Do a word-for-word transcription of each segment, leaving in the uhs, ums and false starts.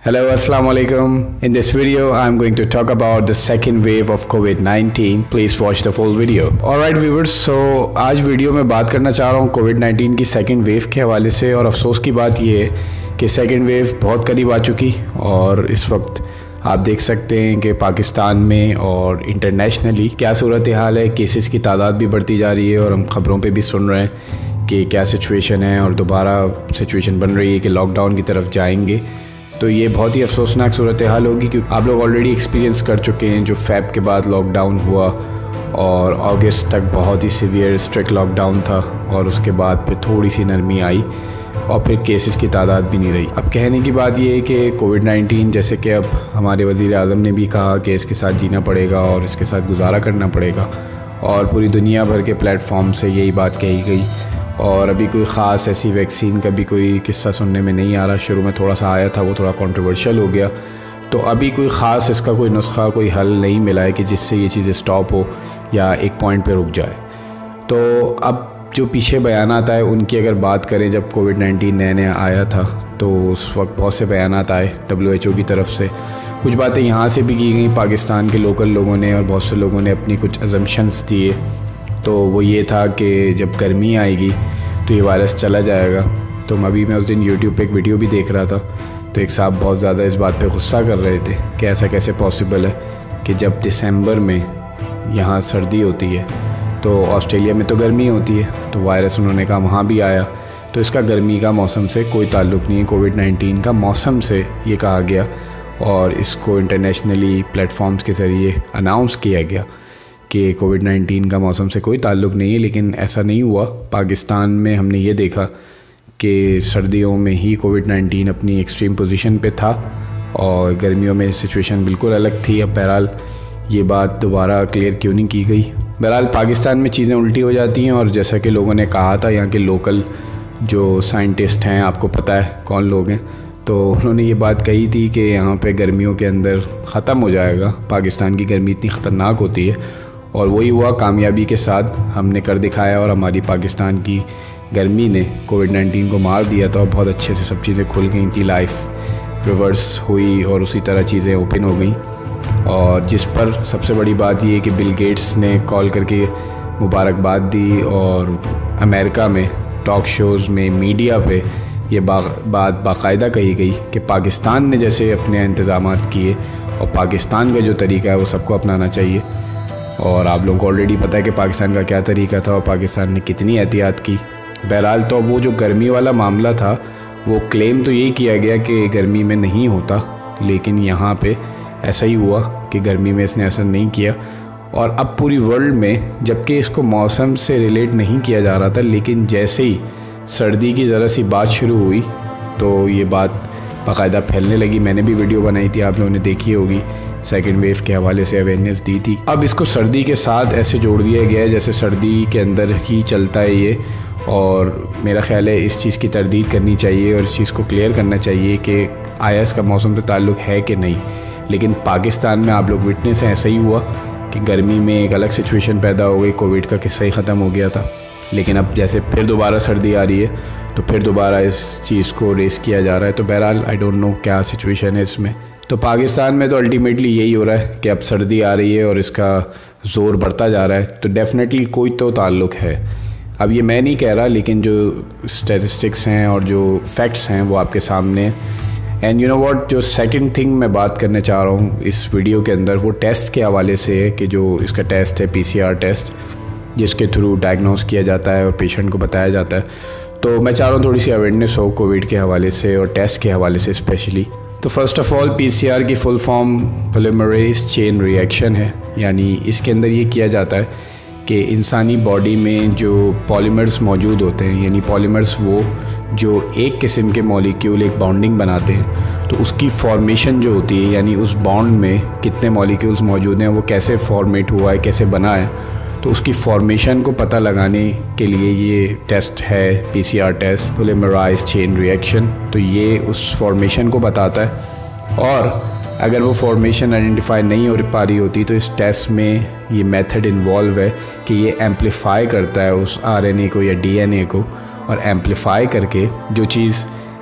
Hello, Assalamu alaikum. In this video, I'm going to talk about the second wave of COVID nineteen. Please watch the full video. Alright viewers, so आज video में बात करना चाह रहा हूँ COVID nineteen की second wave के हवाले से। और अफसोस की बात ये है कि सेकेंड वेव बहुत करीब आ चुकी और इस वक्त आप देख सकते हैं कि पाकिस्तान में और इंटरनेशनली क्या सूरत हाल है। केसेस की तादाद भी बढ़ती जा रही है और हम ख़बरों पे भी सुन रहे हैं कि क्या सिचुएशन है और दोबारा सिचुएशन बन रही है कि लॉकडाउन की तरफ जाएंगे। तो ये बहुत ही अफसोसनाक सूरत हाल होगी क्योंकि आप लोग ऑलरेडी एक्सपीरियंस कर चुके हैं जो फ़ेब के बाद लॉकडाउन हुआ और अगस्त तक बहुत ही सीवियर स्ट्रिक्ट लॉकडाउन था और उसके बाद फिर थोड़ी सी नरमी आई और फिर केसेस की तादाद भी नहीं रही। अब कहने की बात ये है कि कोविड नाइन्टीन जैसे कि अब हमारे वज़ीर आज़म ने भी कहा कि इसके साथ जीना पड़ेगा और इसके साथ गुजारा करना पड़ेगा और पूरी दुनिया भर के प्लेटफॉर्म से यही बात कही गई। और अभी कोई ख़ास ऐसी वैक्सीन का भी कोई किस्सा सुनने में नहीं आ रहा। शुरू में थोड़ा सा आया था, वो थोड़ा कंट्रोवर्शियल हो गया। तो अभी कोई ख़ास इसका कोई नुस्खा कोई हल नहीं मिला है कि जिससे ये चीज़ें स्टॉप हो या एक पॉइंट पे रुक जाए। तो अब जो पीछे बयानात आए उनकी अगर बात करें, जब कोविड नाइन्टीन नया नया आया था तो उस वक्त बहुत से बयानात आए डब्ल्यू एच ओ की तरफ से। कुछ बातें यहाँ से भी की गई पाकिस्तान के लोकल लोगों ने और बहुत से लोगों ने अपनी कुछ अजम्पशंस दिए। तो वो ये था कि जब गर्मी आएगी तो ये वायरस चला जाएगा। तो अभी मैं उस दिन यूट्यूब पे एक वीडियो भी देख रहा था तो एक साहब बहुत ज़्यादा इस बात पे गुस्सा कर रहे थे कि ऐसा कैसे पॉसिबल है कि जब दिसंबर में यहाँ सर्दी होती है तो ऑस्ट्रेलिया में तो गर्मी होती है, तो वायरस उन्होंने कहा वहाँ भी आया। तो इसका गर्मी का मौसम से कोई ताल्लुक़ नहीं है, कोविड नाइन्टीन का मौसम से ये कहा गया और इसको इंटरनेशनली प्लेटफॉर्म्स के ज़रिए अनाउंस किया गया कि कोविड नाइन्टीन का मौसम से कोई ताल्लुक़ नहीं है। लेकिन ऐसा नहीं हुआ। पाकिस्तान में हमने ये देखा कि सर्दियों में ही कोविड नाइन्टीन अपनी एक्सट्रीम पोजीशन पे था और गर्मियों में सिचुएशन बिल्कुल अलग थी। अब बहरहाल ये बात दोबारा क्लियर क्यों नहीं की गई। बहरहाल पाकिस्तान में चीज़ें उल्टी हो जाती हैं और जैसा कि लोगों ने कहा था, यहाँ के लोकल जो साइंटिस्ट हैं, आपको पता है कौन लोग हैं, तो उन्होंने ये बात कही थी कि यहाँ पे गर्मियों के अंदर ख़त्म हो जाएगा। पाकिस्तान की गर्मी इतनी ख़तरनाक होती है और वही हुआ, कामयाबी के साथ हमने कर दिखाया और हमारी पाकिस्तान की गर्मी ने कोविड नाइन्टीन को मार दिया था और बहुत अच्छे से सब चीज़ें खुल गई थी, लाइफ रिवर्स हुई और उसी तरह चीज़ें ओपन हो गई। और जिस पर सबसे बड़ी बात ये है कि बिल गेट्स ने कॉल करके मुबारकबाद दी और अमेरिका में टॉक शोज़ में मीडिया पे ये बा, बात बाकायदा कही गई कि पाकिस्तान ने जैसे अपने इंतज़ामात किए और पाकिस्तान का जो तरीका है वो सबको अपनाना चाहिए। और आप लोगों को ऑलरेडी पता है कि पाकिस्तान का क्या तरीका था और पाकिस्तान ने कितनी एहतियात की। बहरहाल तो वो जो गर्मी वाला मामला था वो क्लेम तो यही किया गया कि गर्मी में नहीं होता, लेकिन यहाँ पे ऐसा ही हुआ कि गर्मी में इसने असर नहीं किया। और अब पूरी वर्ल्ड में, जबकि इसको मौसम से रिलेट नहीं किया जा रहा था, लेकिन जैसे ही सर्दी की ज़रा सी बात शुरू हुई तो ये बात बाकायदा फैलने लगी। मैंने भी वीडियो बनाई थी, आप लोगों ने देखी होगी, सेकेंड वेव के हवाले से अवेयरनेस दी थी। अब इसको सर्दी के साथ ऐसे जोड़ दिया गया है जैसे सर्दी के अंदर ही चलता है ये। और मेरा ख्याल है इस चीज़ की तरदीद करनी चाहिए और इस चीज़ को क्लियर करना चाहिए कि आया इसका मौसम से ताल्लुक़ है कि नहीं। लेकिन पाकिस्तान में आप लोग विटनेस हैं, ऐसा ही हुआ कि गर्मी में एक अलग सिचुएशन पैदा हो गई, कोविड का किस्सा ही ख़त्म हो गया था। लेकिन अब जैसे फिर दोबारा सर्दी आ रही है तो फिर दोबारा इस चीज़ को रेस किया जा रहा है। तो बहरहाल आई डोंट नो क्या सिचुएशन है इसमें। तो पाकिस्तान में तो अल्टीमेटली यही हो रहा है कि अब सर्दी आ रही है और इसका ज़ोर बढ़ता जा रहा है, तो डेफ़िनेटली कोई तो ताल्लुक़ है। अब ये मैं नहीं कह रहा, लेकिन जो स्टैटिस्टिक्स हैं और जो फैक्ट्स हैं वो आपके सामने हैं। एंड यू नो व्हाट, जो सेकंड थिंग मैं बात करने चाह रहा हूँ इस वीडियो के अंदर वो टेस्ट के हवाले से है कि जो इसका टेस्ट है पी सी आर टेस्ट, जिसके थ्रू डायग्नोस किया जाता है और पेशेंट को बताया जाता है। तो मैं चाह रहा हूँ थोड़ी सी अवेयरनेस हो कोविड के हवाले से और टेस्ट के हवाले से स्पेशली। तो first of all P C R की full form polymerase chain reaction है। यानी इसके अंदर ये किया जाता है कि इंसानी बॉडी में जो पॉलीमर्स मौजूद होते हैं, यानी पॉलीमर्स वो जो एक किस्म के मॉलिक्यूल एक बॉन्डिंग बनाते हैं, तो उसकी फॉर्मेशन जो होती है, यानी उस बॉन्ड में कितने मॉलिक्यूल्स मौजूद हैं, वो कैसे फॉर्मेट हुआ है, कैसे बना है, तो उसकी फॉर्मेशन को पता लगाने के लिए ये टेस्ट है P C R test, polymerise chain reaction. तो ये उस फॉर्मेशन को बताता है और अगर वो फॉर्मेशन आइडेंटिफाई नहीं हो पा रही होती तो इस टेस्ट में ये मेथड इन्वॉल्व है कि ये एम्पलीफाई करता है उस आर एन ए को या डी एन ए को, और एम्पलीफाई करके जो चीज़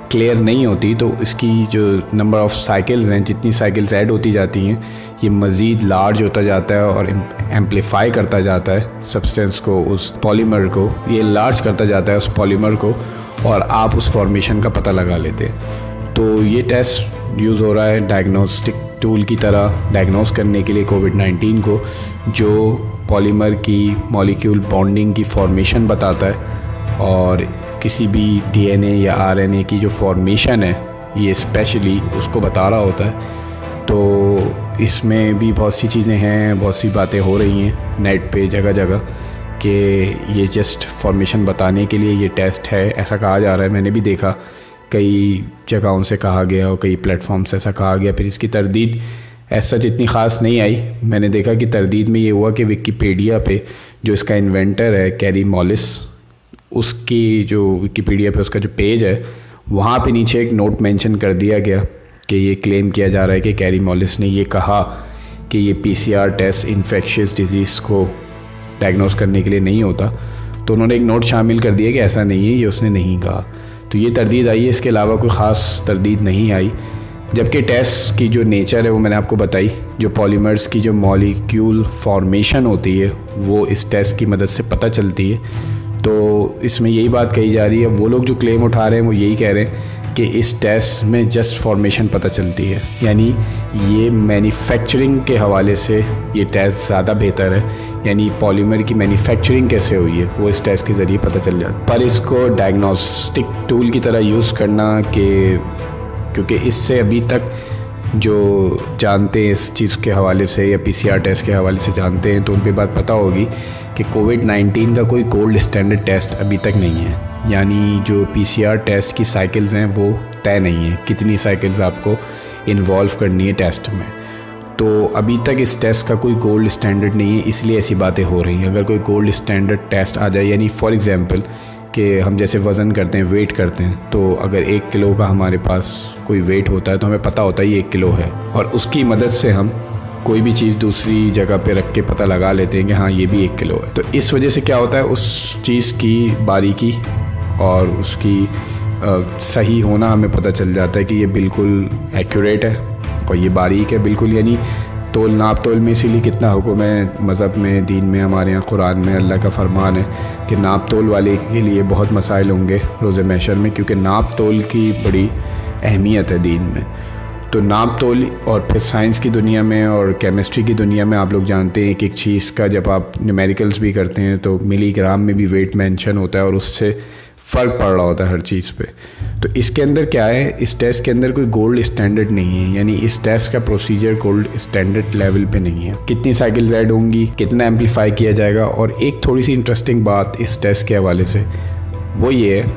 क्लियर नहीं होती तो इसकी जो नंबर ऑफ़ साइकिल्स हैं, जितनी साइकिल्स ऐड होती जाती हैं, ये मज़ीद लार्ज होता जाता है और एम्पलीफाई करता जाता है सब्सटेंस को, उस पॉलीमर को, ये लार्ज करता जाता है उस पॉलीमर को, और आप उस फॉर्मेशन का पता लगा लेते हैं। तो ये टेस्ट यूज़ हो रहा है डायग्नोस्टिक टूल की तरह डायग्नोस करने के लिए कोविड नाइन्टीन को, जो पॉलीमर की मॉलिक्यूल बॉन्डिंग की फॉर्मेशन बताता है और किसी भी डीएनए या आरएनए की जो फॉर्मेशन है ये स्पेशली उसको बता रहा होता है। तो इसमें भी बहुत सी चीज़ें हैं, बहुत सी बातें हो रही हैं नेट पे जगह जगह कि ये जस्ट फॉर्मेशन बताने के लिए ये टेस्ट है, ऐसा कहा जा रहा है। मैंने भी देखा कई जगहों से कहा गया और कई प्लेटफॉर्म से ऐसा कहा गया, फिर इसकी तरदीद ऐसा जितनी ख़ास नहीं आई। मैंने देखा कि तरदीद में ये हुआ कि विकिपीडिया पे जो इसका इन्वेंटर है कैरी मॉलिस, उसकी जो विकिपीडिया पे उसका जो पेज है वहाँ पे नीचे एक नोट मेंशन कर दिया गया कि ये क्लेम किया जा रहा है कि कैरी मॉलिस ने ये कहा कि ये पीसीआर टेस्ट इन्फेक्शियस डिजीज़ को डायग्नोस करने के लिए नहीं होता। तो उन्होंने एक नोट शामिल कर दिया कि ऐसा नहीं है, ये उसने नहीं कहा। तो ये तरदीद आई है, इसके अलावा कोई ख़ास तरदीद नहीं आई। जबकि टेस्ट की जो नेचर है वो मैंने आपको बताई, जो पॉलीमर्स की जो मॉलिक्यूल फॉर्मेशन होती है वो इस टेस्ट की मदद से पता चलती है। तो इसमें यही बात कही जा रही है, वो लोग जो क्लेम उठा रहे हैं वो यही कह रहे हैं कि इस टेस्ट में जस्ट फॉर्मेशन पता चलती है, यानी ये मैन्युफैक्चरिंग के हवाले से ये टेस्ट ज़्यादा बेहतर है, यानी पॉलीमर की मैन्युफैक्चरिंग कैसे हुई है वो इस टेस्ट के ज़रिए पता चल जाता है। पर इसको डायग्नोस्टिक टूल की तरह यूज़ करना कि क्योंकि इससे अभी तक जो जानते हैं इस चीज़ के हवाले से या पीसीआर टेस्ट के हवाले से जानते हैं तो उनको बात पता होगी कि कोविड नाइन्टीन का कोई गोल्ड स्टैंडर्ड टेस्ट अभी तक नहीं है, यानी जो पीसीआर टेस्ट की साइकिल्स हैं वो तय नहीं है, कितनी साइकिल्स आपको इन्वॉल्व करनी है टेस्ट में। तो अभी तक इस टेस्ट का कोई गोल्ड स्टैंडर्ड नहीं है, इसलिए ऐसी बातें हो रही हैं। अगर कोई गोल्ड स्टैंडर्ड टेस्ट आ जाए, यानी फॉर एग्ज़ाम्पल कि हम जैसे वज़न करते हैं, वेट करते हैं, तो अगर एक किलो का हमारे पास कोई वेट होता है तो हमें पता होता है ये एक किलो है, और उसकी मदद से हम कोई भी चीज़ दूसरी जगह पे रख के पता लगा लेते हैं कि हाँ ये भी एक किलो है। तो इस वजह से क्या होता है, उस चीज़ की बारीकी और उसकी आ, सही होना हमें पता चल जाता है कि ये बिल्कुल एक्यूरेट है और ये बारीक है बिल्कुल, यानी तोल नाप तोल में इसीलिए कितना हुक्म है मज़हब में, दीन में, हमारे यहाँ कुरान में अल्लाह का फरमान है कि नाप तोल वाले के लिए बहुत मसाइल होंगे रोज़े महशर में, क्योंकि नाप तोल की बड़ी अहमियत है दीन में। तो नाप तोल और फिर साइंस की दुनिया में और केमिस्ट्री की दुनिया में आप लोग जानते हैं कि एक चीज़ का जब आप न्यूमेरिकल्स भी करते हैं तो मिलीग्राम में भी वेट मेंशन होता है और उससे फ़र्क पड़ रहा होता है हर चीज़ पे। तो इसके अंदर क्या है, इस टेस्ट के अंदर कोई गोल्ड स्टैंडर्ड नहीं है, यानी इस टेस्ट का प्रोसीजर गोल्ड स्टैंडर्ड लेवल पे नहीं है। कितनी साइकिल्स ऐड होंगी, कितना एम्पलीफाई किया जाएगा, और एक थोड़ी सी इंटरेस्टिंग बात इस टेस्ट के हवाले से वो ये है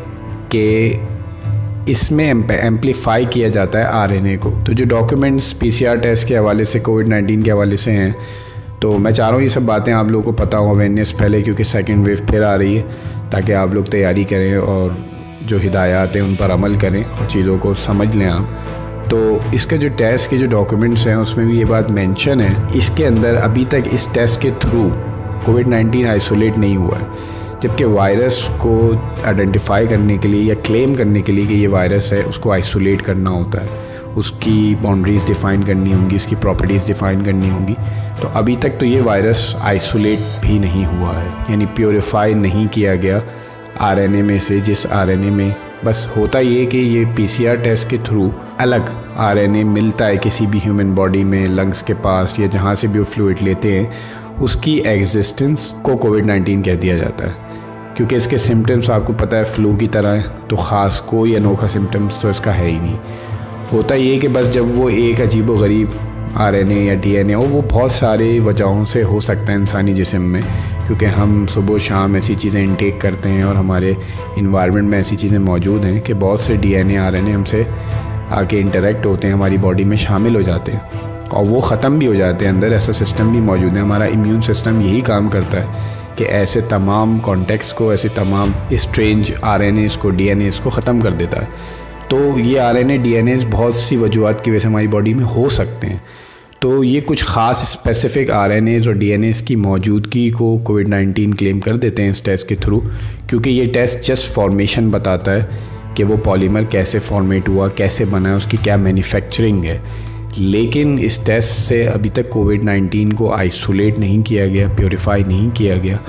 कि इसमें एम्पलीफाई किया जाता है आरएनए को। तो जो डॉक्यूमेंट्स पीसीआर टेस्ट के हवाले से कोविड नाइन्टीन के हवाले से हैं, तो मैं चाह रहा हूँ ये सब बातें आप लोगों को पता हो अवेयरनेस पहले, क्योंकि सेकेंड वेव फिर आ रही है, ताकि आप लोग तैयारी करें और जो हिदायत हैं उन पर अमल करें और चीज़ों को समझ लें आप। तो इसका जो टेस्ट के जो डॉक्यूमेंट्स हैं उसमें भी ये बात मेंशन है, इसके अंदर अभी तक इस टेस्ट के थ्रू कोविड नाइन्टीन आइसोलेट नहीं हुआ है, जबकि वायरस को आइडेंटिफाई करने के लिए या क्लेम करने के लिए कि ये वायरस है उसको आइसोलेट करना होता है, उसकी बाउंड्रीज़ डिफ़ाइन करनी होंगी, उसकी प्रॉपर्टीज़ डिफ़ाइन करनी होंगी। तो अभी तक तो ये वायरस आइसोलेट भी नहीं हुआ है, यानी प्योरीफाई नहीं किया गया आरएनए में से, जिस आरएनए में बस होता ये कि ये पीसीआर टेस्ट के थ्रू अलग आरएनए मिलता है किसी भी ह्यूमन बॉडी में, लंग्स के पास या जहाँ से भी वो फ्लूइड लेते हैं, उसकी एग्जिस्टेंस को कोविड नाइन्टीन कह दिया जाता है। क्योंकि इसके सिम्टम्स आपको पता है फ्लू की तरह है, तो ख़ास कोई अनोखा सिम्टम्स तो इसका है ही नहीं। होता ये कि बस जब वो एक अजीब व गरीब आरएनए या डीएनए हो, वो बहुत सारे वजहों से हो सकता है इंसानी जिस्म में, क्योंकि हम सुबह शाम ऐसी चीज़ें इनटेक करते हैं और हमारे इन्वायरमेंट में ऐसी चीज़ें मौजूद हैं कि बहुत से डीएनए आरएनए हमसे आके इंटरेक्ट होते हैं, हमारी बॉडी में शामिल हो जाते हैं और वो ख़त्म भी हो जाते हैं अंदर। ऐसा सिस्टम भी मौजूद है। हमारा इम्यून सिस्टम यही काम करता है कि ऐसे तमाम कॉन्टेक्ट्स को, ऐसे तमाम स्ट्रेंज आरएनएस को, डीएनएस को ख़त्म कर देता है। तो ये आरएनए डीएनएस बहुत सी वजूहत की वजह से हमारी बॉडी में हो सकते हैं। तो ये कुछ ख़ास स्पेसिफ़िक आरएनएस और डीएनएस की मौजूदगी को कोविड नाइन्टीन क्लेम कर देते हैं इस टेस्ट के थ्रू, क्योंकि ये टेस्ट जस्ट फॉर्मेशन बताता है कि वो पॉलीमर कैसे फॉर्मेट हुआ, कैसे बना है, उसकी क्या मैन्युफैक्चरिंग है। लेकिन इस टेस्ट से अभी तक कोविड नाइन्टीन को आइसोलेट नहीं किया गया, प्योरीफाई नहीं किया गया।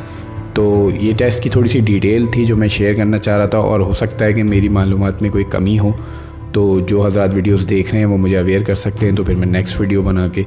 तो ये टेस्ट की थोड़ी सी डिटेल थी जो मैं शेयर करना चाह रहा था, और हो सकता है कि मेरी मालूमात में कोई कमी हो तो जो हज़रात वीडियोस देख रहे हैं वो मुझे अवेयर कर सकते हैं, तो फिर मैं नेक्स्ट वीडियो बना के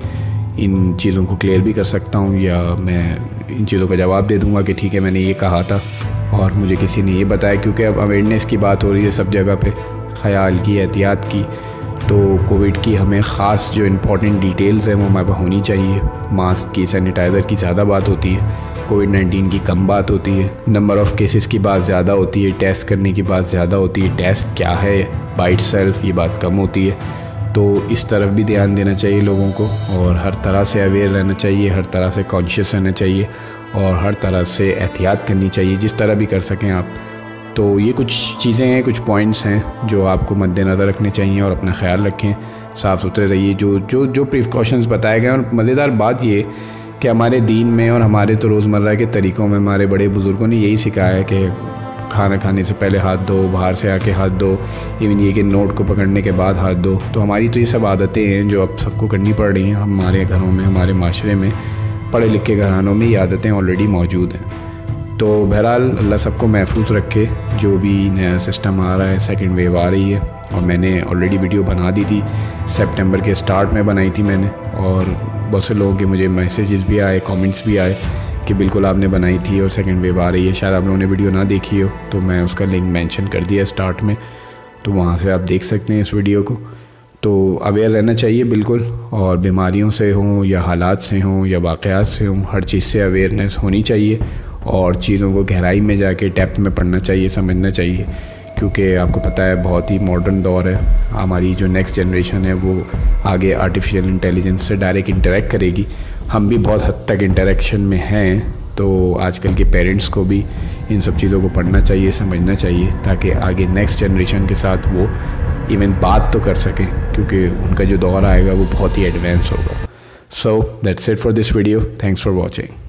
इन चीज़ों को क्लियर भी कर सकता हूँ, या मैं इन चीज़ों का जवाब दे दूँगा कि ठीक है मैंने ये कहा था और मुझे किसी ने ये बताया। क्योंकि अब अवेयरनेस की बात हो रही है सब जगह पे, ख़याल की, एहतियात की, तो कोविड की हमें ख़ास जो इम्पॉर्टेंट डिटेल्स हैं वो हमारे पास होनी चाहिए। मास्क की, सैनिटाइज़र की ज़्यादा बात होती है, कोविड नाइन्टीन की कम बात होती है, नंबर ऑफ़ केसेस की बात ज़्यादा होती है, टेस्ट करने की बात ज़्यादा होती है, टेस्ट क्या है बाय इटसेल्फ ये बात कम होती है। तो इस तरफ भी ध्यान देना चाहिए लोगों को, और हर तरह से अवेयर रहना चाहिए, हर तरह से कॉन्शियस रहना चाहिए, और हर तरह से एहतियात करनी चाहिए जिस तरह भी कर सकें आप। तो ये कुछ चीज़ें हैं, कुछ पॉइंट्स हैं जो आपको मद्देनज़र रखने चाहिए, और अपना ख्याल रखें, साफ़ सुथरे रहिए। जो जो जो प्रिकॉशंस बताए गए। और मज़ेदार बात ये कि हमारे दीन में और हमारे तो रोज़मर्रा के तरीक़ों में हमारे बड़े बुज़ुर्गों ने यही सिखाया है कि खाना खाने से पहले हाथ धो, बाहर से आके हाथ धो, इवन ये कि नोट को पकड़ने के बाद हाथ धो। तो हमारी तो ये सब आदतें हैं जो अब सबको करनी पड़ रही हैं। हमारे घरों में, हमारे माशरे में, पढ़े लिखे घरानों में ये आदतें ऑलरेडी मौजूद हैं। तो बहरहाल अल्लाह सबको महफूज रखे। जो भी नया सिस्टम आ रहा है, सेकंड वेव आ रही है, और मैंने ऑलरेडी वीडियो बना दी थी, सितंबर के स्टार्ट में बनाई थी मैंने, और बहुत से लोगों के मुझे मैसेजेस भी आए, कमेंट्स भी आए कि बिल्कुल आपने बनाई थी और सेकंड वेव आ रही है। शायद आप लोगों ने वीडियो ना देखी हो, तो मैं उसका लिंक मेंशन कर दिया स्टार्ट में, तो वहाँ से आप देख सकते हैं इस वीडियो को। तो अवेयर रहना चाहिए बिल्कुल, और बीमारियों से हों या हालात से हों या वाक़यात से हों, हर चीज़ से अवेयरनेस होनी चाहिए, और चीज़ों को गहराई में जाके डेप्थ में पढ़ना चाहिए, समझना चाहिए। क्योंकि आपको पता है बहुत ही मॉडर्न दौर है, हमारी जो नेक्स्ट जनरेशन है वो आगे आर्टिफिशियल इंटेलिजेंस से डायरेक्ट इंटरेक्ट करेगी। हम भी बहुत हद तक इंटरेक्शन में हैं, तो आजकल के पेरेंट्स को भी इन सब चीज़ों को पढ़ना चाहिए, समझना चाहिए, ताकि आगे नेक्स्ट जनरेशन के साथ वो इवन बात तो कर सकें, क्योंकि उनका जो दौर आएगा वो बहुत ही एडवांस होगा। So that's it for this video, thanks for watching.